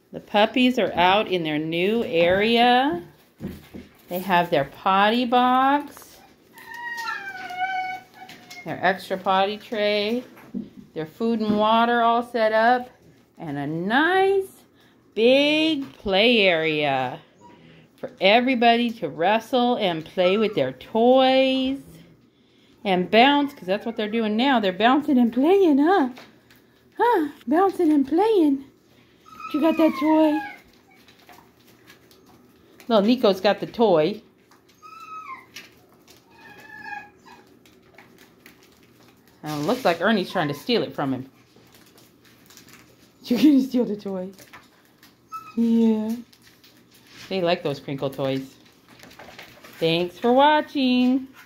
The puppies are out in their new area. They have their potty box, their extra potty tray, their food and water all set up, and a nice big play area for everybody to wrestle and play with their toys and bounce, because that's what they're doing now. They're bouncing and playing, huh? Bouncing and playing. You got that toy? Little Nico's got the toy. And it looks like Ernie's trying to steal it from him. You're gonna steal the toy? Yeah. They like those crinkle toys. Thanks for watching.